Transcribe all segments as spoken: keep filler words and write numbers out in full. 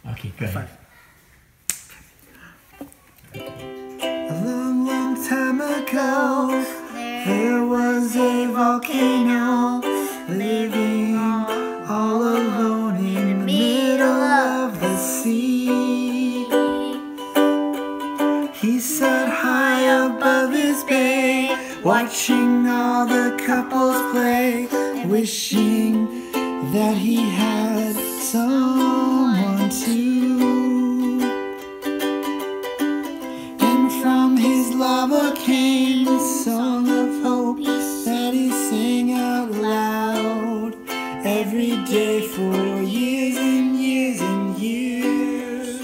Okay, go ahead. A long, long time ago, there was a volcano living all alone in the middle of the sea. He sat high above his bay, watching all the couples play, wishing that he had someone to. And from his lava came a song of hope that he sang out loud every day for years and years and years.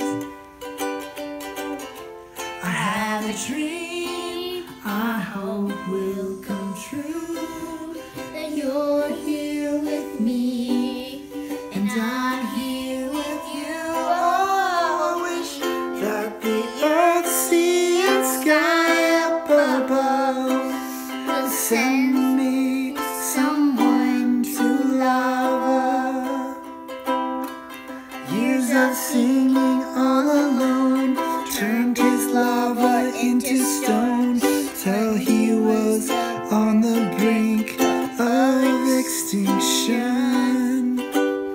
I have a dream I hope will come true, that you're here with me and I'm here with you. Oh, I wish that the earth, sea and sky up above will send me someone to love. Years of singing all alone turned his lava into stone, till he was on the brink of extinction.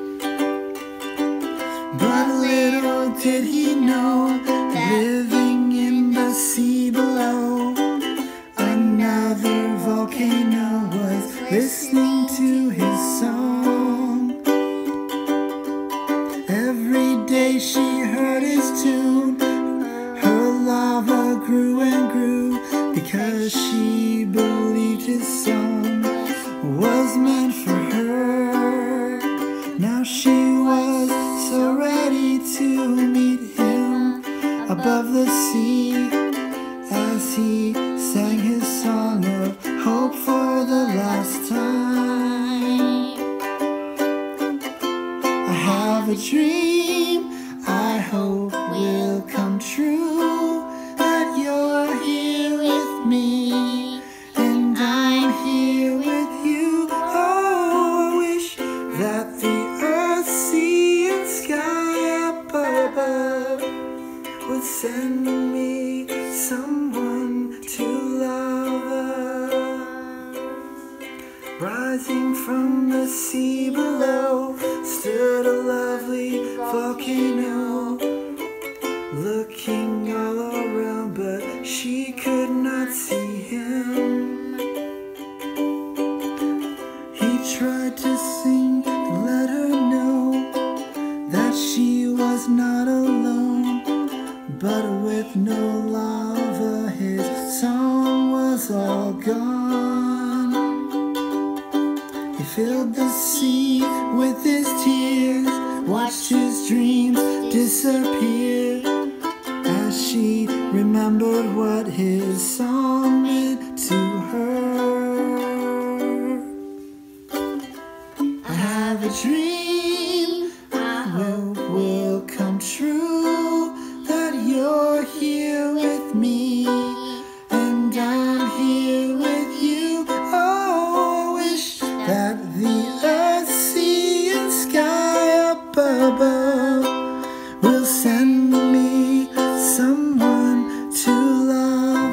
But little did he know, living in the sea below, another volcano was listening to his song. Every day she heard his tune, her lava grew and grew, because she believed his song was meant for her. Now she was so ready to meet him above the sea, as he sang his song of hope for the last time. I have a dream I hope will come true, that you're here with me and I'm here with you. Oh, I wish that the earth, sea and sky up above would send me someone to love. Rising from the sea below stood a lovely volcano, looking all around, but she could not see him. He tried to sing to let her know that she was not alone, but with no lava his song was all gone. He filled the sea with his tears, watched his dreams disappear, as she remembered what his song meant to her. I have a dream I hope will come true, that you're here with me and I'm here with you. Oh, I wish that the earth, sea and sky up above will send me someone to love.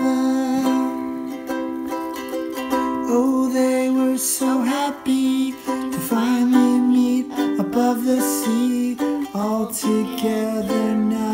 Oh, they were so happy to finally meet above the sea, all together now.